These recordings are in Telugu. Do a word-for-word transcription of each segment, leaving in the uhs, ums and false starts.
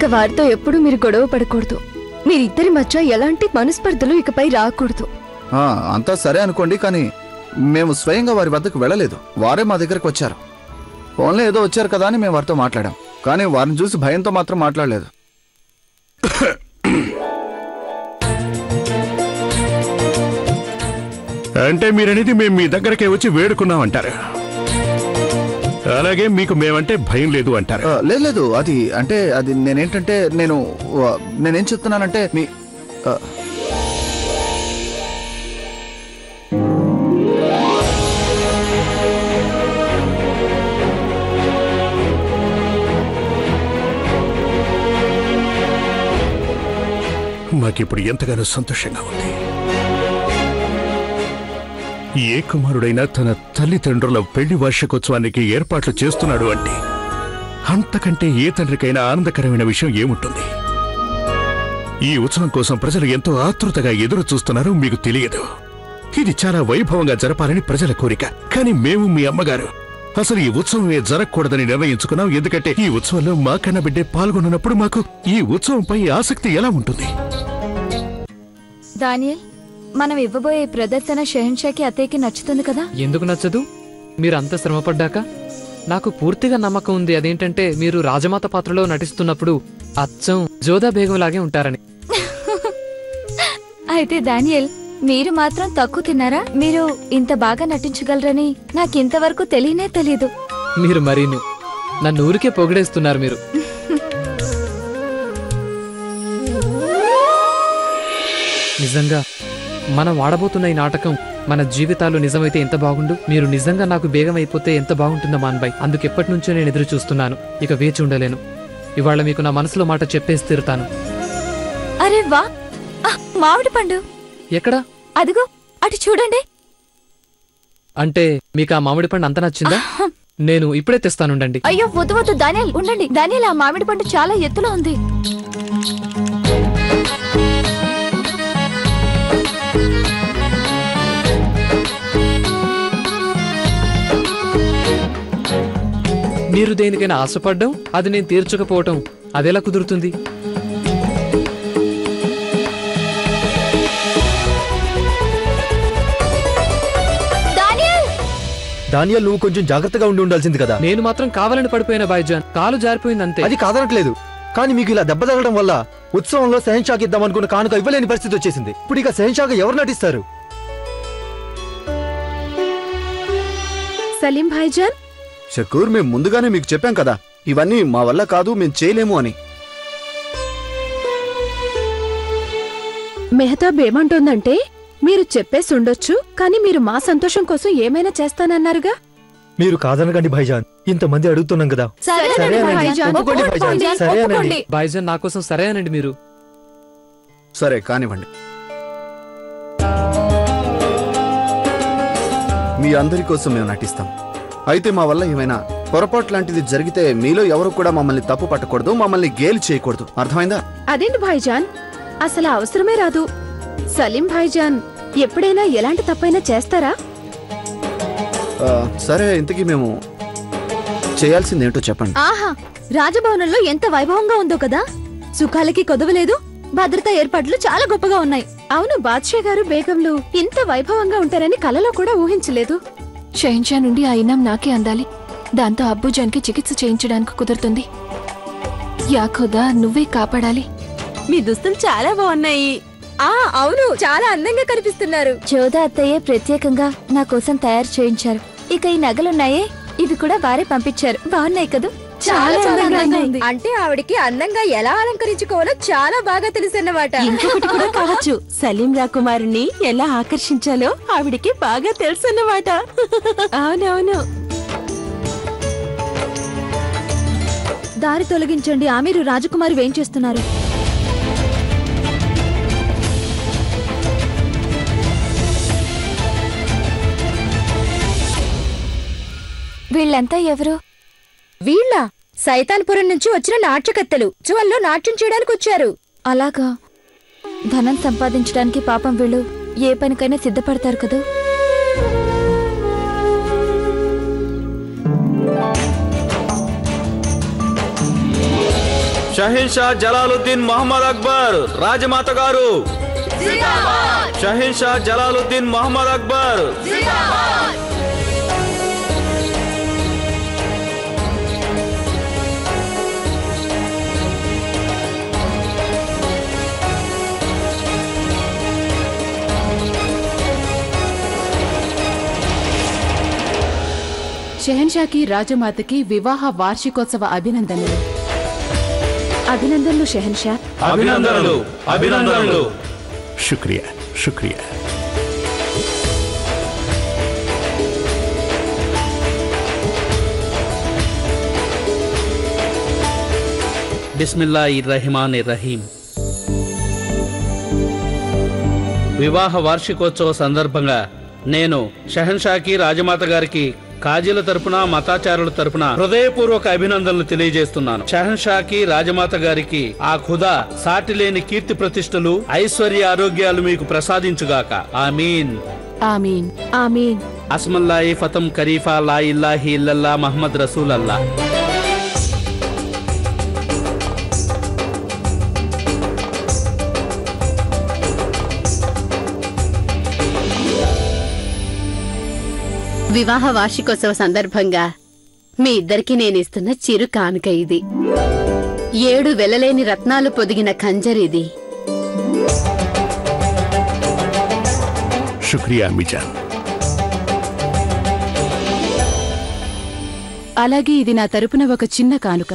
ఇక వారితో ఎప్పుడు మీరు గొడవ పడకూడదు. మీరిద్దరి మధ్య ఎలాంటి మనస్పర్ధలు ఇకపై రాకూడదు. అంతా సరే అనుకోండి, కానీ మేము స్వయంగా వారి వద్దకు వెళ్ళలేదు. వారే మా దగ్గరకు వచ్చారు. ఫోన్లో ఏదో వచ్చారు కదా అని మేము వారితో మాట్లాడాం, కానీ వారిని చూసి భయంతో మాత్రం మాట్లాడలేదు. అంటే మీరనేది మేము మీ దగ్గరకే వచ్చి వేడుకున్నామంటారు, అలాగే మీకు మేమంటే భయం లేదు అంటారు? లేదు లేదు, అది అంటే అది నేనేంటంటే నేను నేనేం చెప్తున్నానంటే మీ మాకిప్పుడు ఎంతగానో సంతోషంగా ఉంది. ఏ కుమారుడైనా తన తల్లిదండ్రుల పెళ్లి వార్షికోత్సవానికి ఏర్పాట్లు చేస్తున్నాడు అంటే అంతకంటే ఏ తండ్రికైనా ఆనందకరమైన విషయం ఏముంటుంది? ఈ ఉత్సవం కోసం ప్రజలు ఎంతో ఆతృతగా ఎదురు చూస్తున్నారు, మీకు తెలియదు. ఇది చాలా వైభవంగా జరపాలని ప్రజల కోరిక. కానీ మేము మీ అమ్మగారు అసలు ఈ ఉత్సవమే జరగకూడదని నిర్ణయించుకున్నాం. ఎందుకంటే ఈ ఉత్సవంలో మా కన్న బిడ్డే పాల్గొన్నప్పుడు మాకు ఈ ఉత్సవంపై ఆసక్తి ఎలా ఉంటుంది? దానియల్, మనం ఇవ్వబోయే ప్రదర్శన షెహన్షాకి అత్తయ్యకి నచ్చుతుంది కదా? ఎందుకు నచ్చదు? మీరంత శ్రమపడ్డాక నాకు పూర్తిగా నమ్మకం ఉంది. అదేంటంటే మీరు రాజమాత పాత్రలో నటిస్తున్నప్పుడు అచ్చం జోదా బేగం లాగే ఉంటారని. అయితే దానియల్, మీరు మాత్రం తక్కువ తిన్నారా? మీరు ఇంత బాగా నటించగలరని నాకింతవరకు తెలియనే తెలీదు. మీరు మరీను నన్ను ఊరికే పొగిడేస్తున్నారు మీరు. నిజంగా మనం ఆడబోతున్న ఈ నాటకం మన జీవితాలు నిజమైతే ఎంత బాగుండు. మీరు నిజంగా నాకు బేగం అయిపోతే ఎంత బాగుంటుందో మాన్బాయ్. అందుకెప్పటి నుంచో నేను ఎదురు చూస్తున్నాను. ఇక వేచి ఉండలేను. ఇవాళ మీకు నా మనసులో మాట చెప్పేసి తీరుతాను. అరే వా, మామిడి పండు ఎక్కడా? అదిగో అటు చూడండి. అంటే మీకు ఆ మామిడి పండు అంత నచ్చిందా? నేను ఇప్పుడే తెస్తానుండండి. అయ్యో వద్దు వద్దు దానియల్, ఉండండి. దానియల్, ఆ మామిడి పండు చాలా ఎత్తులో ఉంది. మీరు దేనికైనా ఆశపడ్డం, అది నేను తీర్చకపోవటం అదెలా కుదురుతుంది? దానియల్, నువ్వు కొంచెం జాగ్రత్తగా ఉండి ఉండాల్సింది కదా. నేను మాత్రం కావాలని పడిపోయిన బాయ్జాన్, కాలు జారిపోయింది అంతే. అది కాదనట్లేదు, కానీ మీకు ఇలా దెబ్బ తగలడం వల్ల ఉత్సవంలో షెహన్షాకి ఇద్దాం అనుకున్న కానుక ఇవ్వలేని పరిస్థితి వచ్చేసింది. ఇప్పుడు ఇక షెహన్షాగా ఎవరు నటిస్తారు? సలీం భాయ్జాన్, షకూర్, మేము ముందుగానే మీకు చెప్పాం కదా, ఇవన్నీ మా వల్ల కాదు, మేము చేయలేము అని. మెహతాబ్ ఏమంటోందంటే, మీరు చెప్పేసి ఉండొచ్చు, కానీ మీరు మా సంతోషం కోసం ఏమైనా చేస్తానన్నారుగా. మీరు కాదనకండి భాయ్జాన్, ఇంతమంది అడుగుతున్నాం కదా. భాయ్జాన్, నా కోసం సరే అనండి మీరు. సరే కానివ్వండి. మీ అందరి కోసం మేము నటిస్తాం. అయితే మా వల్ల ఏమైనా పొరపాటు లాంటిది జరిగితే మీలో ఎవరు కూడా మమ్మల్ని తప్పు పట్టకూడదు, మమ్మల్ని గేలి చేయకూడదు. అర్థమైందా? అదేంటి భాయ్జాన్, అసలు అవసరమే రాదు. సలీం భాయ్జాన్ ఎప్పుడైనా ఎలాంటి తప్పైనా చేస్తారా? సరే, ఇంతకీ మేము చేయాల్సిందేంటో చెప్పండి. ఆహా, రాజభవనంలో ఎంత వైభవంగా ఉందో కదా. సుఖాలకి కొదవలేదు, భద్రతా ఏర్పాట్లు చాలా గొప్పగా ఉన్నాయి. అవును, బాద్షా గారు బేగంలు ఇంత వైభవంగా ఉంటారని కలలో కూడా ఊహించలేదు. షెహన్షా నుండి ఆ ఇనాం నాకే అందాలి. దాంతో అబ్బుజాన్కి చికిత్స చేయించడానికి కుదురుతుంది. యా ఖుదా, నువ్వే కాపాడాలి. మీ దుస్తులు చాలా బాగున్నాయి. ఆ అవును, చాలా అందంగా కనిపిస్తున్నారు. జోదా అత్తయ్య ప్రత్యేకంగా నా కోసం తయారు చేయించారు. ఇక ఈ నగలున్నాయే, ఇవి కూడా వారే పంపించారు. బాగున్నాయి కదా? చాలా అందంగా ఉంది. అంటే ఆవిడికి అందంగా ఎలా అలంకరించుకోవాలో చాలా బాగా తెలుసన్నమాట. ఇంకొకటి కూడా కావచ్చు, సలీం రాకుమారుని ఎలా ఆకర్షించాలో ఆవిడికి బాగా తెలుసన్నమాట. అవునవును. దారి తొలగించండి. ఆమీరు రాజకుమారి వేం చేస్తున్నారు? వీళ్ళంతా ఎవరు? వీళ్ళ సైతాన్పురం నుంచి వచ్చిన నాట్యకత్తెలు. చువల్లో నాట్యం చేయడానికి వచ్చారు. అలాగా, ధనం సంపాదించడానికి పాపం వీళ్ళు ఏ పనికైనా సిద్ధపడతారు కదా. షహీన్షా జలాలుద్దీన్ మొహమ్మద్ అక్బర్ రాజమాత గారు. షహీన్షా జలాలుద్దీన్ మొహమ్మద్ అక్బర్. షెహన్షాకి రాజమాతకి వివాహ వార్షికోత్సవ అభినందనలు. అభినందనలు షెహన్షా. అభినందనలు అభినందనలు. శుక్రియా శుక్రియా. బిస్మిల్లాహిర్ రహమానిర్ రహీం. వివాహ వార్షికోత్సవ సందర్భంగా నేను షహన్షాకి రాజమాత గారికి కాజీల తరపున మతాచారుల తరపున హృదయపూర్వక అభినందనలు తెలియజేస్తున్నాను. షహన్షాకి రాజమాత గారికి ఆ ఖుదా సాటిలేని కీర్తి ప్రతిష్టలు ఐశ్వర్య ఆరోగ్యాలు మీకు ప్రసాదించుగాక. ఆమీన్ ఆమీన్ ఆమీన్. అస్మల్లాహి ఫతం కరీఫా లా ఇల్లాహి ఇల్లల్లా మహమ్మద్ రసూల్ అల్లా. వివాహ వార్షికోత్సవ సందర్భంగా మీ ఇద్దరికి నేనిస్తున్న చిరు కానుక ఇది. ఏడు వెలలేని రత్నాలు పొదిగిన ఖంజరిది. శుక్రియా అమ్మిజాన్. అలాగే ఇది నా తరపున ఒక చిన్న కానుక.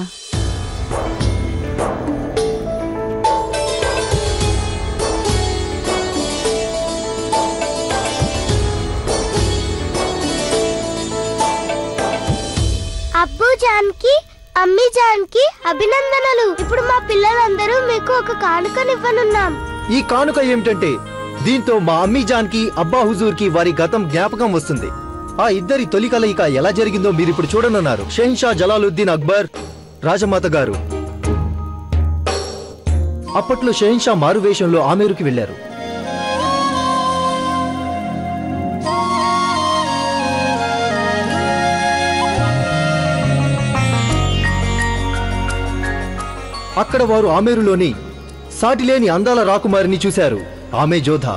అబ్బు జాన్కి అమ్మి జాన్కి అభినందనలు. ఇప్పుడు మా పిల్లలందరూ మీకు ఒక కానుకనివ్వనున్నాం. ఈ కానుక ఏమిటంటే దీంతో మా అమ్మీ జాన్ కి అబ్బా హుజూర్ కి వారి గతం జ్ఞాపకం వస్తుంది. ఆ ఇద్దరి తొలి కలయిక ఎలా జరిగిందో మీరిప్పుడు చూడనున్నారు. షెహన్షా జలాలుద్దీన్ అక్బర్ రాజమాత గారు అప్పట్లో షెహన్షా మారువేషంలో ఆమేరుకి వెళ్లారు. అక్కడ వారు ఆమేరులోని సాటిలేని అందాల రాకుమారిని చూశారు, ఆమె జోధా.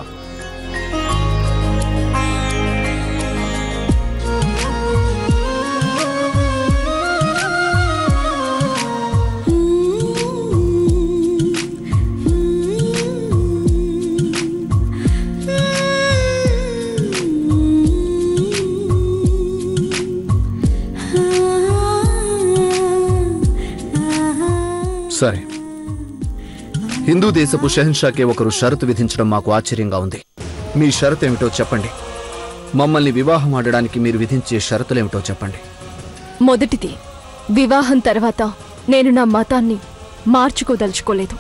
సరే, హిందూ దేశపు షెహన్షాకే ఒకరు షరతు విధించడం మాకు ఆశ్చర్యంగా ఉంది. మీ షరతు ఏమిటో చెప్పండి. మమ్మల్ని వివాహం ఆడడానికి మీరు విధించే షరతులేమిటో చెప్పండి. మొదటిది, వివాహం తర్వాత నేను నా మతాన్ని మార్చుకోదలుచుకోలేదు.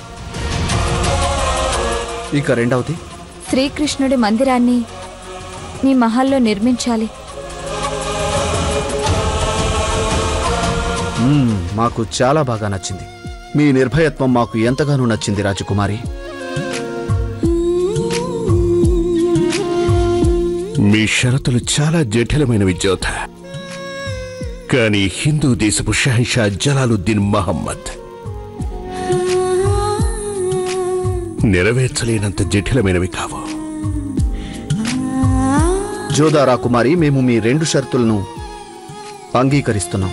ఇక రెండవది, శ్రీకృష్ణుడి మందిరాన్ని మీ మహల్లో నిర్మించాలి. మ్మ్, మాకు చాలా బాగా నచ్చింది. మీ నిర్భయత్వం మాకు ఎంతగానో నచ్చింది రాజకుమారి. మీ షరతులు చాలా జటిలమైనవి జోధా. కానీ హిందూ దేశపు షహన్షా జలాలుద్దీన్ మహమ్మద్ నెరవేర్చలేనంత జటిలమైనవి కావు. జోధా రాకుమారి, మేము మీ రెండు షరతులను అంగీకరిస్తున్నాం.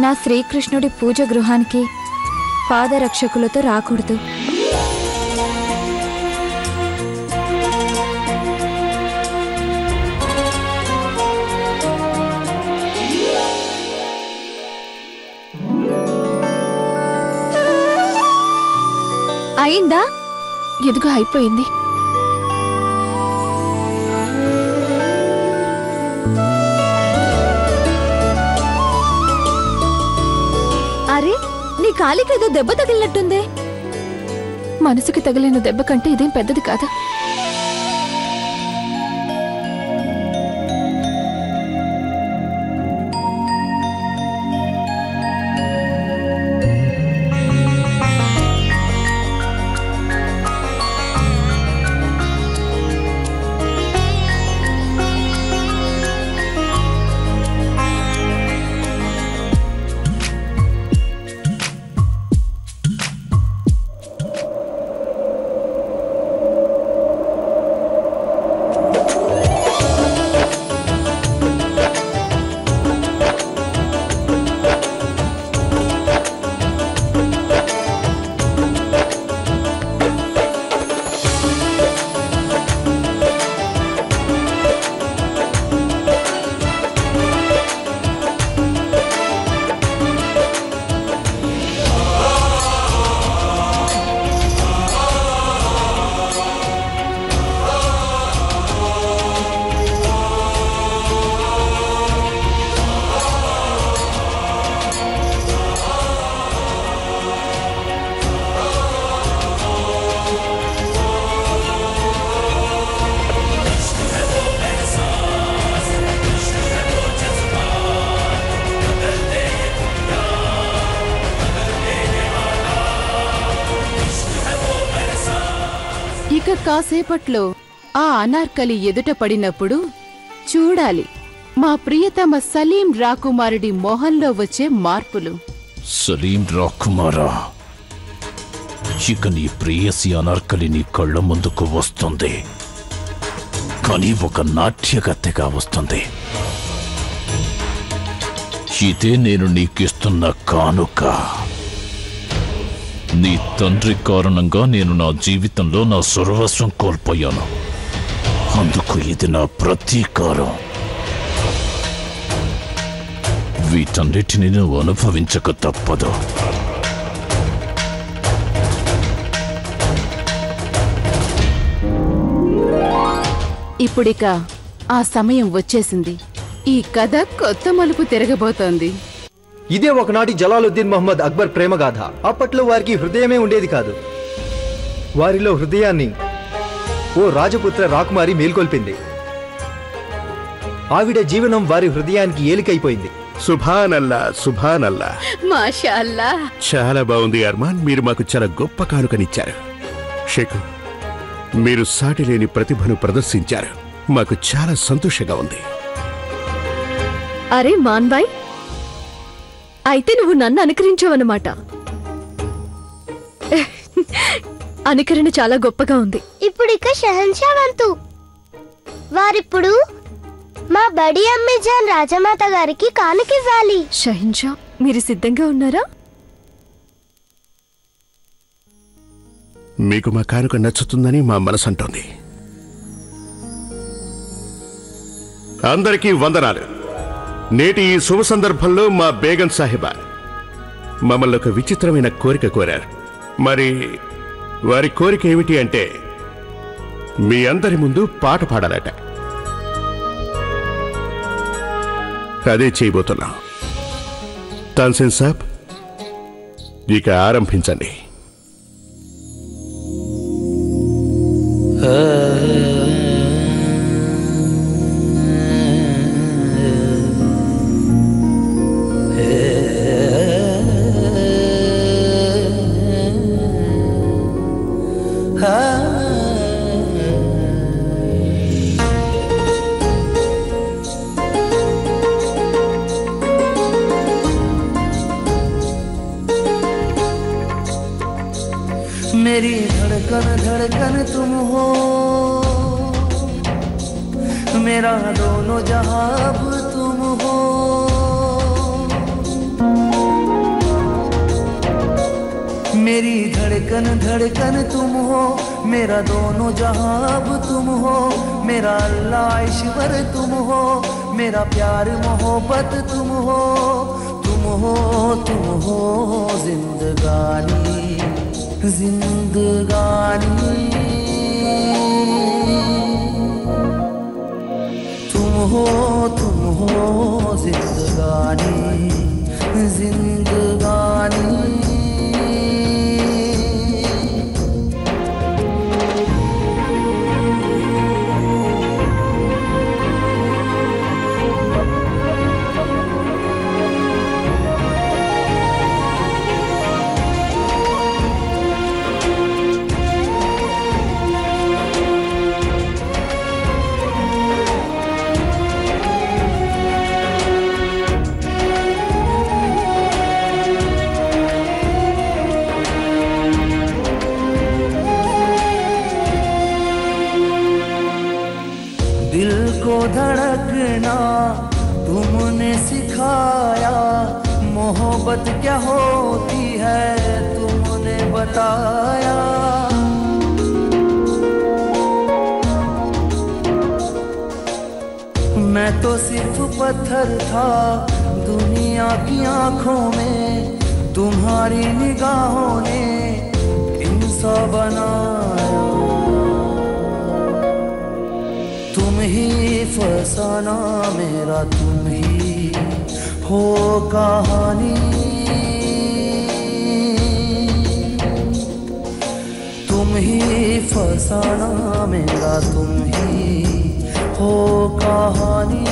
నా శ్రీకృష్ణుడి పూజ గృహానికి పాదరక్షకులతో రాకూడదు. అయిందా? ఎదుగు అయిపోయింది. అరే, నీ కాలికి ఏదో దెబ్బ తగిలినట్టుందే. మనసుకి తగిలిన దెబ్బ కంటే ఇదేం పెద్దది కాదా? ఇక కాసేపట్లో ఆ అనార్కలి ఎదుట పడినప్పుడు చూడాలి మా ప్రియతమ సలీం రాకుమారుడి మొహంలో వచ్చే మార్పులు. సలీం రాకుమారా, ఇక నీ ప్రేయసి అనార్కలి నీ కళ్ళ ముందుకు వస్తుంది, కానీ ఒక నాట్యగత్తెగా వస్తుంది. ఇదే నేను నీకిస్తున్న కానుక. నీ తండ్రి కారణంగా నేను నా జీవితంలో నా సర్వస్వం కోల్పోయాను. అందుకు ఇది నా ప్రతీకారం. వీటన్నిటిని నువ్వు అనుభవించక తప్పదు. ఇప్పుడిక ఆ సమయం వచ్చేసింది. ఈ కథ కొత్త మలుపు తిరగబోతోంది. ఇదే ఒకనాటి జలాలుద్దీన్ మహమ్మద్ అక్బర్ ప్రేమగాథ. అప్పట్లో వారికి హృదయమే ఉండేది కాదు. వారిలో హృదయాన్ని ఓ రాజపుత్ర రాకుమారి మేల్కొల్పింది. ఆవిడ జీవనం వారి హృదయానికి ఏలికైపోయింది. సుభానల్లా, సుభానల్లా, మాషాల్లా. చాలా బాగుంది అర్మాన్. మీరు మాకు చాలా గొప్ప కానుకనిచ్చారు. షేకు, మీరు సాటిలేని ప్రతిభను ప్రదర్శించారు. మాకు చాలా సంతోషంగా ఉంది. అరే మాన్బాయ్, అయితే నువ్వు నన్ను అనుకరించావన్నమాట. అనుకరణ చాలా గొప్పగా ఉంది. ఇప్పుడు ఇక షహన్షా వంతు. వారిప్పుడు మా బడి అమ్మి జాన్ రాజమాత గారికి కానుకివ్వాలి. షహన్షా, మీరు సిద్ధంగా ఉన్నారా? మీకు మా కానుక నచ్చుతుందని మా మనసు అంటోంది. అందరికీ వందనాలు. నేటి ఈ శుభ సందర్భంలో మా బేగం సాహిబా మమ్మల్ని ఒక విచిత్రమైన కోరిక కోరారు. మరి వారి కోరిక ఏమిటి అంటే మీ అందరి ముందు పాట పాడాలట. అదే చేయబోతున్నాం. తాన్సేన్ సాబ్, ఇక ఆరంభించండి. मेरी धड़कन धड़कन तुम हो, मेरा दोनों जहां अब तुम हो। मेरी धड़कन धड़कन तुम हो, मेरा दोनों जहां अब तुम हो, मेरा अल्लाह ईश्वर तुम हो, मेरा प्यार मोहब्बत तुम हो, तुम हो तुम हो जिंदगानी जिंदगानी, तुम हो तुम हो जिंदगानी जिंदगानी। धड़कना तुमने सिखाया, मोहब्बत क्या होती है तुमने बताया। मैं तो सिर्फ पत्थर था दुनिया की आंखों में, तुम्हारी निगाहों ने इंसान बनाया। तुम ही फसाना मेरा, तुम ही हो कहानी, तुम ही फसाना मेरा, तुम ही हो कहानी।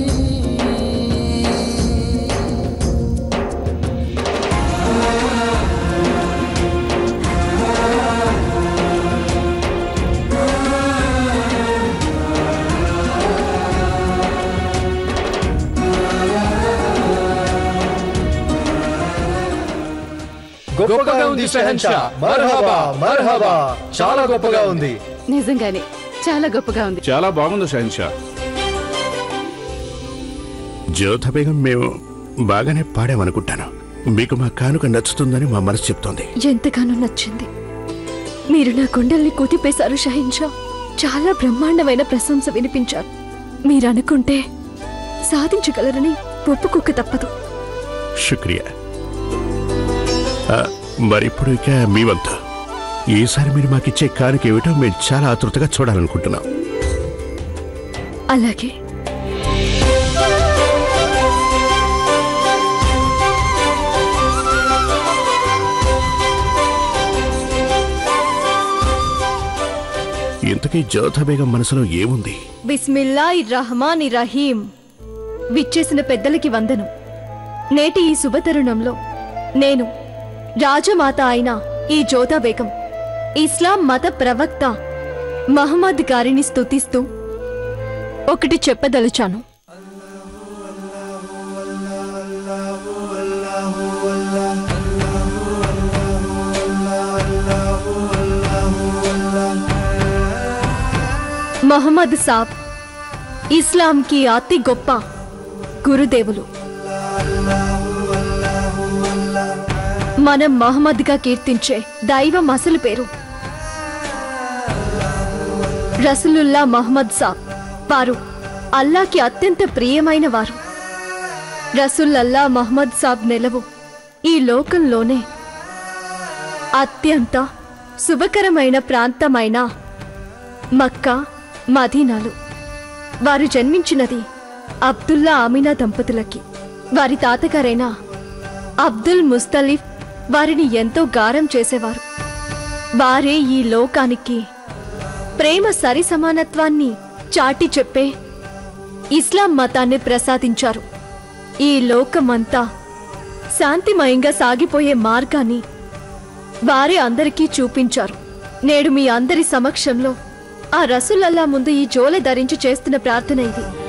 గొప్పగా ఉంది షహన్షా, మర్హబా మర్హబా, చాలా గొప్పగా ఉంది. నిజంగానే చాలా గొప్పగా ఉంది. చాలా బాగుంది షహన్షా. జ్యోత బేగం, మేము బాగానే పాడామనుకుంటాను. మీకు మా కానుక నచ్చుతుందని మా మనసు చెప్తోంది. ఎంతగానో నచ్చింది. మీరు నా కొండల్ని కూతిపేశారు షహన్షా. చాలా బ్రహ్మాండమైన ప్రశంస వినిపించారు. మీరు అనుకుంటే సాధించగలరని ఒప్పుకోక తప్పదు. శుక్రియా. మరిప్పుడు ఇక మీ వంతు. ఈసారి మీరు మాకిచ్చే కానుక ఏమిటో మేము చాలా ఆతృతగా చూడాలనుకుంటున్నాం. అలాగే. ఇంతకీ జ్యోత బేగం మనసులో ఏముంది? బిస్మిల్లాహిర్ రహమానిర్ రహీం. విచ్చేసిన పెద్దలకి వందనం. నేటి ఈ శుభతరుణంలో నేను రాజమాత అయిన ఈ జ్యోతా బేగం, ఇస్లాం మత ప్రవక్త మహమ్మద్ గారిని స్తుతిస్తూ ఒకటి చెప్పదలుచాను. మహమ్మద్ సాబ్ ఇస్లాం కి అతి గొప్ప గురుదేవులు. మనం మహమ్మద్ గా కీర్తించే దైవం అసలు పేరు రసూలుల్లా మహమ్మద్ సాబ్. వారు అల్లాకి అత్యంత ప్రియమైన వారు. రసూలుల్లా మహమ్మద్ సాబ్ నెలవు ఈ లోకంలోనే అత్యంత శుభకరమైన ప్రాంతమైన మక్కా, మదీనాలు. వారు జన్మించినది అబ్దుల్లా ఆమినా దంపతులకి. వారి తాతగారైన అబ్దుల్ ముస్తలిఫ్ వారిని ఎంతో గారం చేసేవారు. వారే ఈ లోకానికి ప్రేమ సరి సమానత్వాన్ని చాటి చెప్పే ఇస్లాం మతాన్ని ప్రసాదించారు. ఈ లోకమంతా శాంతిమయంగా సాగిపోయే మార్గాన్ని వారే అందరికీ చూపించారు. నేడు మీ అందరి సమక్షంలో ఆ రసూలల్లా ముందు ఈ జోలె ధరించి చేస్తున్న ప్రార్థన ఇది.